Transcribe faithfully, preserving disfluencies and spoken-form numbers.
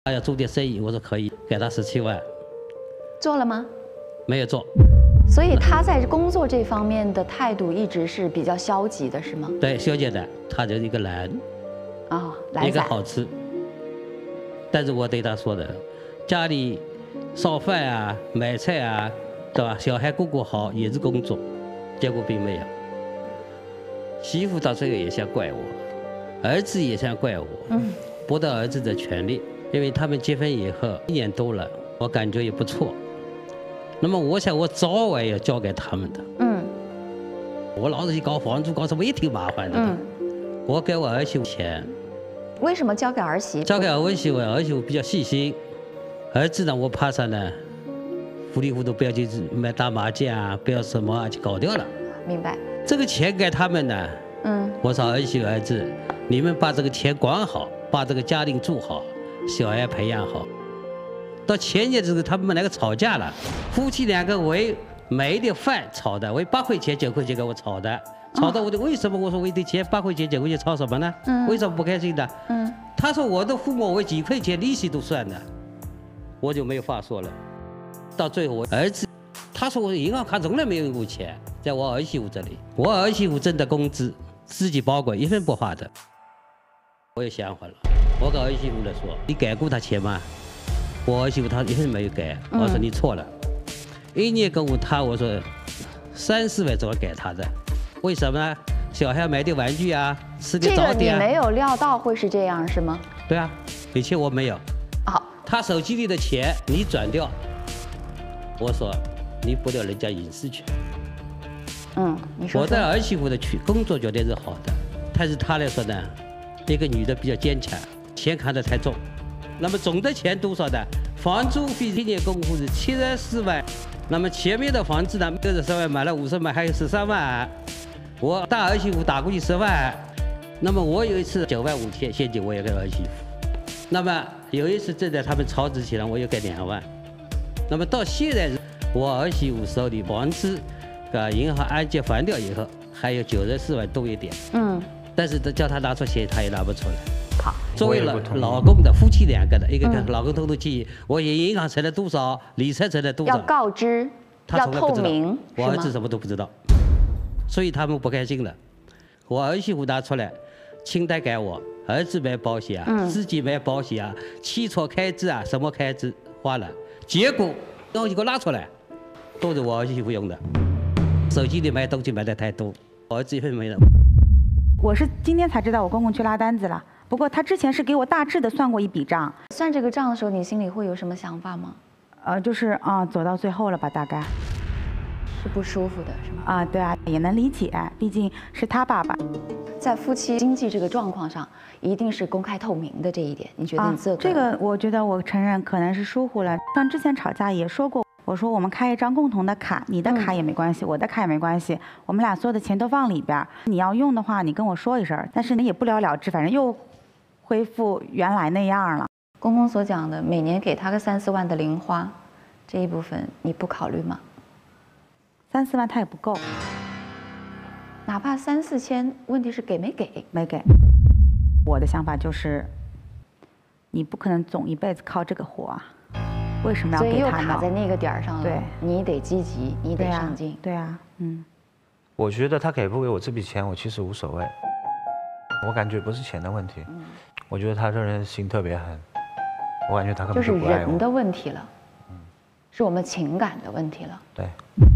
他要做点生意，我说可以，给他十七万。 做了吗？ 没有做。 所以他在工作这方面的态度一直是比较消极的，是吗？ 对，消极的，他就是一个懒。 啊、哦，懒散。 一个好吃。但是我对他说的，家里烧饭啊、买菜啊，对吧？小孩过过好也是工作，结果并没有。媳妇到最后也想怪我，儿子也想怪我，嗯，剥夺儿子的权利，因为他们结婚以后一年多了，我感觉也不错。那么我想我早晚要交给他们的，嗯，我老是去搞房租搞什么也挺麻烦的，嗯，我给我儿媳妇钱。 为什么交给儿媳妇？ 交给儿媳妇，儿媳妇比较细心。儿子呢，我怕啥呢？糊里糊涂不要去买打麻将啊，不要什么啊，就搞掉了。 明白。 这个钱给他们呢，嗯，我说儿媳妇儿子，你们把这个钱管好，把这个家庭做好，小孩培养好。到前年这个他们两个吵架了，夫妻两个为买一点饭吵的，为八块钱九块钱给我吵的。吵到我的为什么？我说为点钱八块钱九块钱吵什么呢？嗯，为什么不开心的？嗯，他说我的父母为几块钱利息都算的，我就没有话说了。到最后我儿子，他说我银行卡从来没有用过钱，在我儿媳妇这里，我儿媳妇挣的工资自己保管一分不花的。我有想法了，我跟儿媳妇来说，你改过他钱吗？我儿媳妇她一分没有改，我说你错了，一年跟我他我说三四万怎么给他的？为什么呢？小孩买点玩具啊，吃点早点啊。 这个你没有料到会是这样是吗？ 对啊，以前我没有。 好， 他手机里的钱你转掉，我说你剥夺人家隐私权。 嗯，你说。 我在儿媳妇的去工作绝对是好的，但是他来说呢，一个女的比较坚强，钱看得太重。那么总的钱多少呢？房租费一年共户是七十四万，那么前面的房子呢，六十三万买了五十万，还有十三万。我大儿媳妇打过去十万，那么我有一次九万五千现金我也给儿媳妇，那么有一次正在他们吵之前我又给两万，那么到现在我儿媳妇手里房子，啊银行按揭还掉以后还有九十四万多一点，嗯，但是叫他拿出钱他也拿不出来。 好， 作为老老公的夫妻两个的一个跟老公偷偷记，我银行存了多少，理财存了多少， 要告知，要透明， 我儿子什么都不知道。所以他们不开心了，我儿媳妇拿出来，清单给我，儿子买保险啊，嗯、自己买保险啊，汽车开支啊，什么开支花了，结果东西给我拿出来，都是我儿媳妇用的，手机里买东西买的太多，我儿子一分没了。 我是今天才知道我公公去拉单子了，不过他之前是给我大致的算过一笔账。 算这个账的时候，你心里会有什么想法吗？ 呃，就是啊，走到最后了吧，大概。 是不舒服的，是吗？ 啊，对啊，也能理解，毕竟是他爸爸。 在夫妻经济这个状况上，一定是公开透明的这一点，你觉得你责怪？ 这个我觉得我承认可能是疏忽了。像之前吵架也说过，我说我们开一张共同的卡，你的卡也没关系，嗯、我的卡也没关系，我们俩所有的钱都放里边，你要用的话你跟我说一声，但是你也不了了之，反正又恢复原来那样了。 公公所讲的每年给他个三四万的零花，这一部分你不考虑吗？ 三四万他也不够， 哪怕三四千，问题是给没给？ 没给。我的想法就是，你不可能总一辈子靠这个活啊，为什么要给他呢？ 所以又卡在那个点儿上了。 对， 你得积极，你得上进。 对啊，嗯。 我觉得他给不给我这笔钱，我其实无所谓。我感觉不是钱的问题，嗯、我觉得他这人心特别狠，我感觉他根本就不爱我。 就是人的问题了，嗯，是我们情感的问题了。 对。